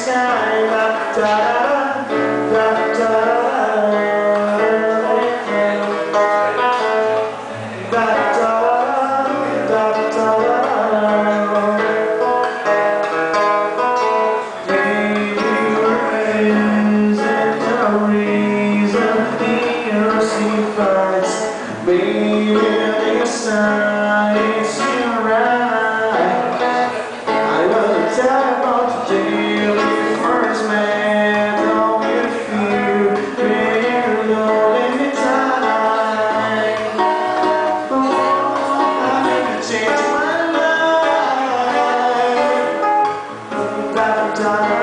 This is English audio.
sky. Da da da da Baby, it's time, it's your right. I will tell you about the day we first met. Don't you feel really lonely time? Oh, I think you changed my life. Da, da, da.